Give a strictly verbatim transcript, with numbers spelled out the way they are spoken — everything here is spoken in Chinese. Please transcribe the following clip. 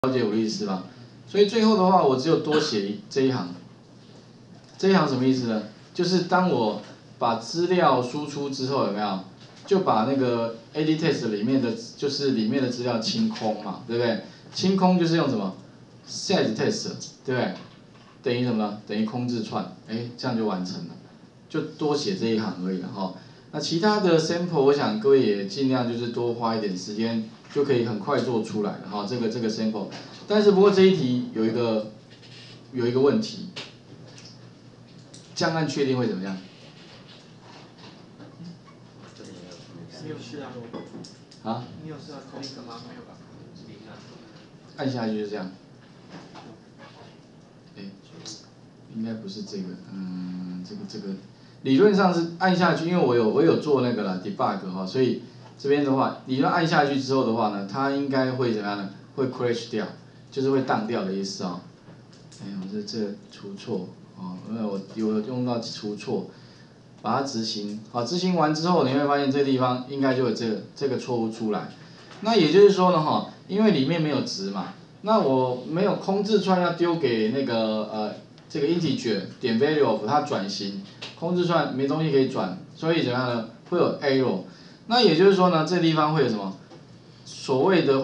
了解我的意思吧？所以最后的话，我只有多写这一行。这一行什么意思呢？就是当我把资料输出之后，有没有就把那个 A D test 里面的，就是里面的资料清空嘛，对不对？清空就是用什么 set test， 对不对？等于什么呢？等于空字串，哎，这样就完成了，就多写这一行而已了哈。那其他的 sample， 我想各位也尽量就是多花一点时间，就可以很快做出来了哈。这个这个 sample， 但是不过这一题有一个有一个问题，降按确定会怎么样？ 你有试啊？ 啊？ 你有试啊 click 吗？没有吧？ 按下去就这样。哎，应该不是这个，嗯，这个这个理论上是按下去，因为我有我有做那个啦 debug 哈，所以这边的话，理论按下去之后的话呢，它应该会怎么样呢？会 crash 掉，就是会当掉的意思哦。哎，我这这出错哦，因为我有用到出错，把它执行，好，执行完之后你会发现这个地方应该就有这个这个错误出来。那也就是说呢哈，因为里面没有值嘛，那我没有空字串要丢给那个呃这个 integer 点 value of 它转型，空字串没东西可以转，所以怎么样呢？会有 error。那也就是说呢，这地方会有什么？所谓的